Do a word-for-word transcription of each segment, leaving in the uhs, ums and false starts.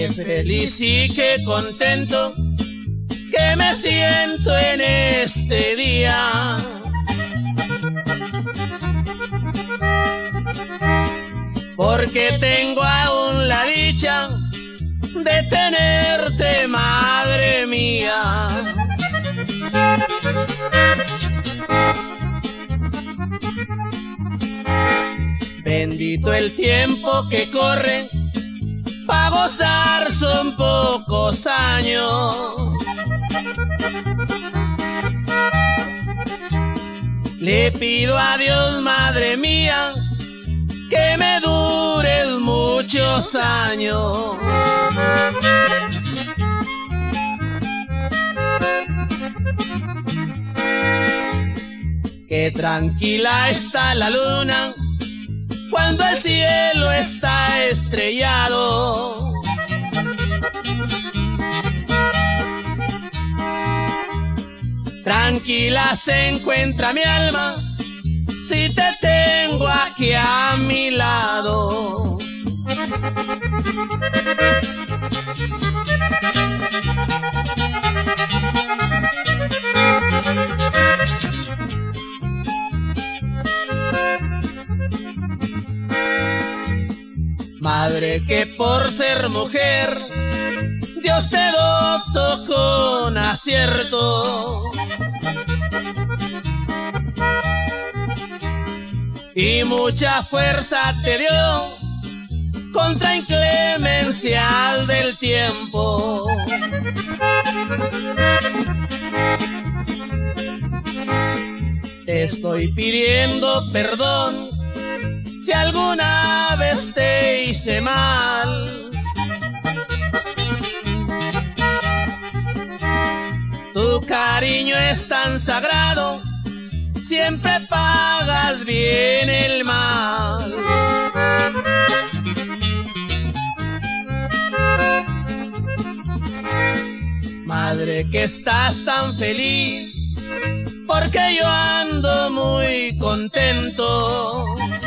Qué feliz y qué contento que me siento en este día. Porque tengo aún la dicha de tenerte, madre mía. Bendito el tiempo que corre, pa' gozar son pocos años. Le pido a Dios, madre mía, que me dures muchos años. Que tranquila está la luna cuando el cielo está estrellado. Tranquila se encuentra mi alma si te tengo aquí a mi lado. Madre, que por ser mujer Dios te dotó con acierto y mucha fuerza te dio contra inclemencia del tiempo. Te estoy pidiendo perdón si alguna vez te hice mal. Tu cariño es tan sagrado, siempre pagas bien el mal. Madre, que estás tan feliz, porque yo ando muy contento.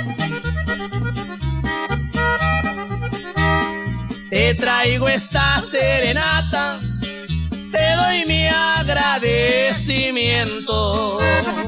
Te traigo esta serenata, te doy mi agradecimiento.